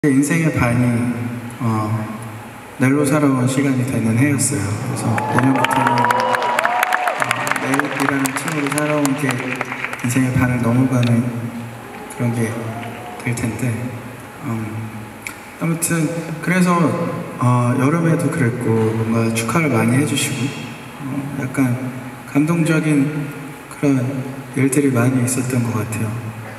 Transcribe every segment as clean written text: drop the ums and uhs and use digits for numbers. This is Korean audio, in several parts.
인생의 반이 내일로 살아온 시간이 되는 해였어요. 그래서 내년부터는 내일이라는 층으로 살아온 게 인생의 반을 넘어가는 그런 게 될 텐데 아무튼 그래서 여름에도 그랬고 뭔가 축하를 많이 해주시고 약간 감동적인 그런 일들이 많이 있었던 것 같아요.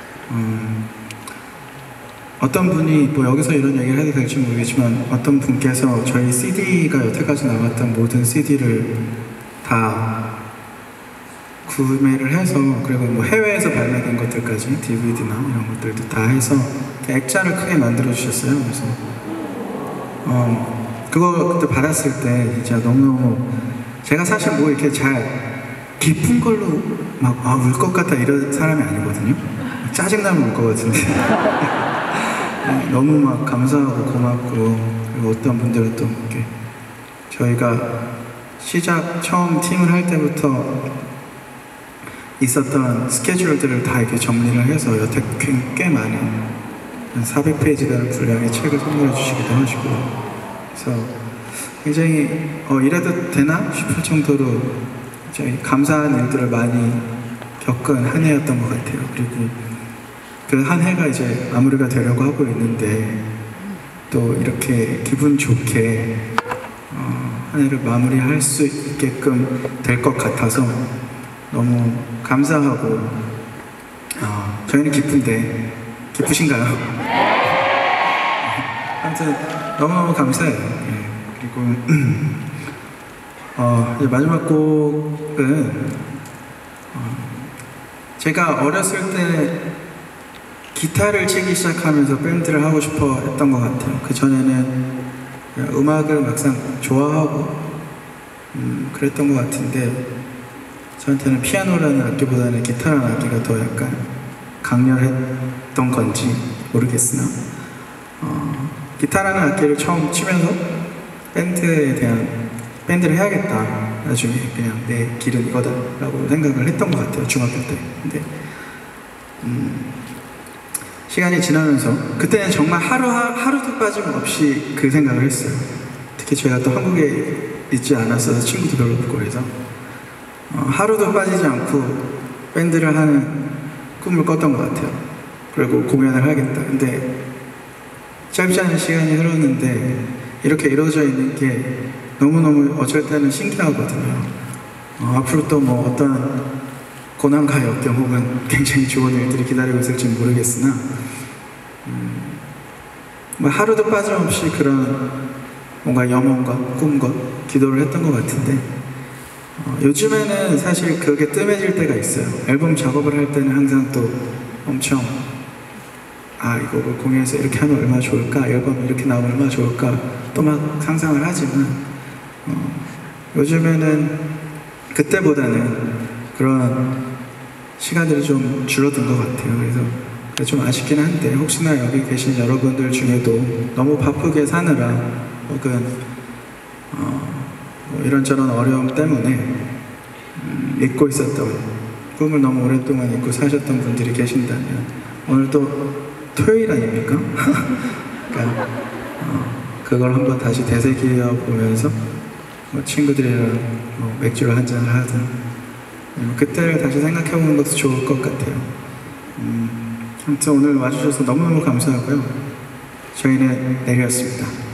어떤 분이 뭐 여기서 이런 얘기를 해도 될지 모르겠지만 어떤 분께서 저희 CD가 여태까지 나왔던 모든 CD를 다 구매를 해서 그리고 뭐 해외에서 발매된 것들까지 DVD나 이런 것들도 다 해서 액자를 크게 만들어 주셨어요. 그래서 그거 그때 받았을 때 진짜 너무너무 제가 사실 뭐 이렇게 잘 깊은 걸로 막 울 것 같다 이런 사람이 아니거든요. 짜증나면 울 것 같은데 너무 막 감사하고 고맙고 그리고 어떤 분들은 또 이렇게 저희가 시작 처음 팀을 할 때부터 있었던 스케줄들을 다 이렇게 정리를 해서 여태 꽤 많은 한 400페이지라는 분량의 책을 선물해 주시기도 하시고 그래서 굉장히 이래도 되나 싶을 정도로 저희 감사한 일들을 많이 겪은 한 해였던 것 같아요. 그리고 그 한 해가 이제 마무리가 되려고 하고 있는데 또 이렇게 기분 좋게 한 해를 마무리할 수 있게끔 될 것 같아서 너무 감사하고 저희는 기쁜데 기쁘신가요? 아무튼 너무너무 감사해요. 네. 그리고 이제 마지막 곡은 제가 어렸을 때 기타를 치기 시작하면서 밴드를 하고 싶어 했던 것 같아요. 그 전에는 음악을 막상 좋아하고 그랬던 것 같은데 저한테는 피아노라는 악기보다는 기타라는 악기가 더 약간 강렬했던 건지 모르겠으나 기타라는 악기를 처음 치면서 밴드를 해야겠다. 나중에 그냥 내 길은 이거다 라고 생각을 했던 것 같아요. 중학교 때. 근데 시간이 지나면서 그때는 정말 하루도 빠짐없이 그 생각을 했어요. 특히 제가 또 한국에 있지 않았어서 친구도 별로 없고 그래서 하루도 빠지지 않고 밴드를 하는 꿈을 꿨던 것 같아요. 그리고 공연을 하겠다. 근데 짧지 않은 시간이 흘렀는데 이렇게 이루어져 있는 게 너무너무 어쩔 때는 신기하거든요. 앞으로 또 뭐 어떤 고난과 역경 혹은 굉장히 좋은 일들이 기다리고 있을지 모르겠으나 뭐 하루도 빠짐없이 그런 뭔가 염원과 꿈과 기도를 했던 것 같은데 요즘에는 사실 그게 뜸해질 때가 있어요. 앨범 작업을 할 때는 항상 또 엄청 이거 공연에서 이렇게 하면 얼마나 좋을까, 앨범 이렇게 나오면 얼마나 좋을까 또 막 상상을 하지만 요즘에는 그때보다는 그런 시간들이 좀 줄어든 것 같아요. 그래서 좀 아쉽긴 한데 혹시나 여기 계신 여러분들 중에도 너무 바쁘게 사느라 혹은 뭐 이런저런 어려움 때문에 잊고 있었던 꿈을 너무 오랫동안 잊고 사셨던 분들이 계신다면 오늘 또 토요일 아닙니까? 그러니까 그걸 한번 다시 되새겨 보면서 뭐 친구들이랑 뭐 맥주를 한잔을 하든 그때를 다시 생각해보는 것도 좋을 것 같아요. 아무튼 오늘 와주셔서 너무너무 감사하고요. 저희는 내일이었습니다.